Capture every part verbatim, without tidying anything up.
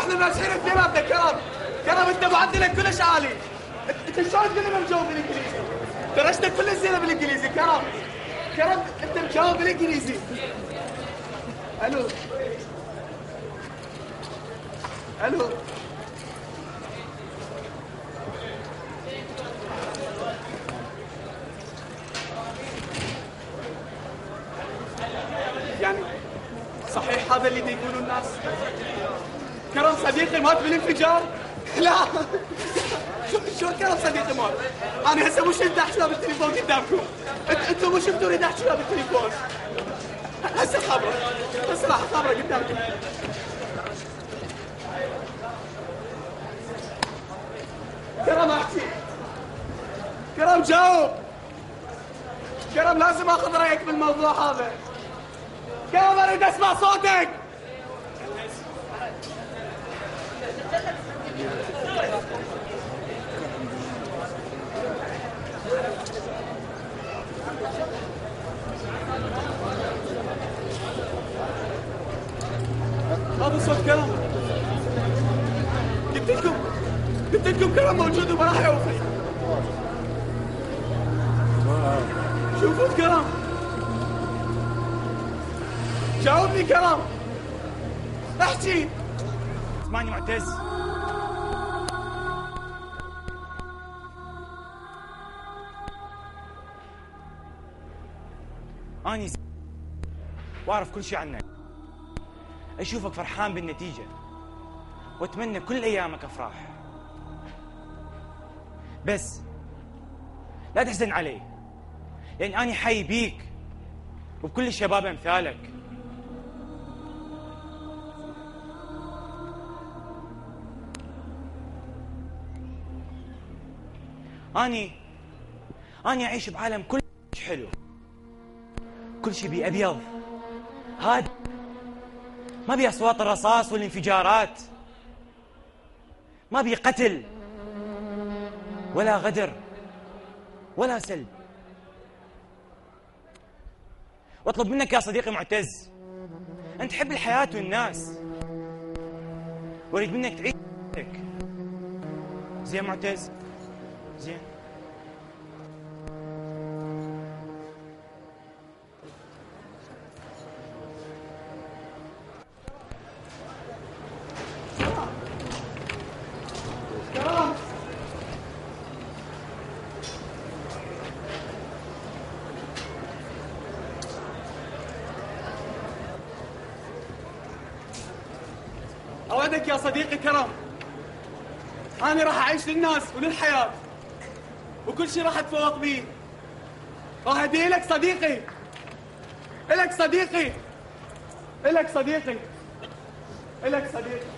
احنا ناجحين اثنيناتنا كرم. كرم انت معدلك كلش عالي. انت شلون تقول مجاوب بالانجليزي؟ درجتك كلش زينه بالانجليزي كرم. كرم انت مجاوب بالانجليزي. الو الو يعني صحيح هذا اللي يقولوا الناس؟ كرم صديقي مات بالانفجار؟ لا شو شو كرم صديقي مات؟ انا هسه مو شفت احكي له بالتليفون قدامكم. انتم مو شفتوا اريد احكي له بالتليفون. هسه خبره هسه راح خبره قدامكم. كرم احكي. كرم جاوب. كرم لازم اخذ رايك بالموضوع هذا. كرم اريد اسمع صوتك. هذا صوت كرم. قلت لكم قلت لكم كرم موجود وما راح يوفي. شوفوا كرم. جاوبني كرم. احكي. اسمعني معتز. اني واعرف كل شيء عنك. اشوفك فرحان بالنتيجة واتمنى كل ايامك افراح. بس لا تحزن علي، لان اني حي بيك وبكل الشباب امثالك. اني اني اعيش بعالم كل شيء حلو، كل شيء بيه ابيض هادي، ما بيه اصوات الرصاص والانفجارات، ما بيه قتل ولا غدر ولا سلب. واطلب منك يا صديقي معتز، انت تحب الحياة والناس، واريد منك تعيش حياتك. زين معتز؟ زين. أوعدك يا صديقي كرم، أنا راح أعيش للناس وللحياة، وكل شيء راح أتفوق بيه. راح أهديه لك صديقي. إلك صديقي. إلك صديقي. إلك صديقي.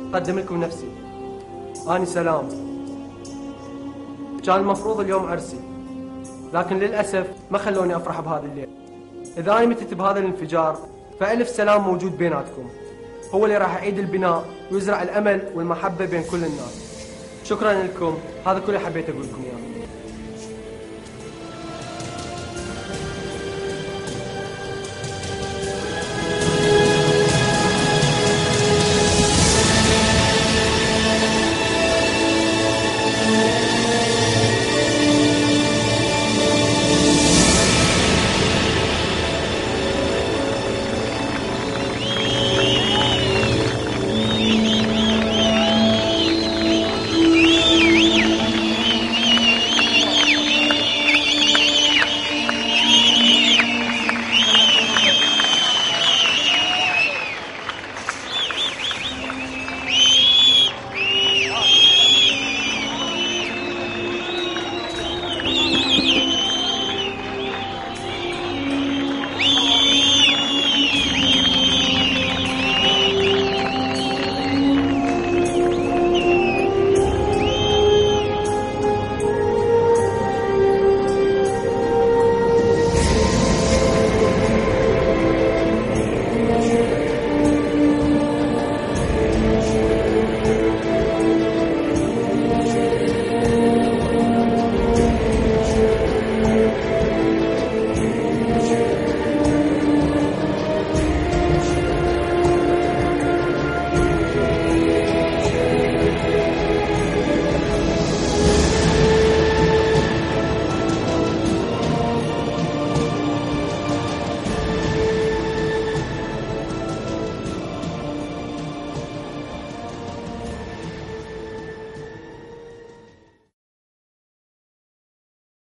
أقدم لكم نفسي. أنا سلام. كان المفروض اليوم عرسي، لكن للأسف ما خلوني أفرح بهذا الليل. إذا أنا متت بهذا الانفجار فألف سلام موجود بيناتكم، هو اللي راح يعيد البناء ويزرع الأمل والمحبة بين كل الناس. شكرا لكم، هذا كل اللي حبيت أقول لكم إياه.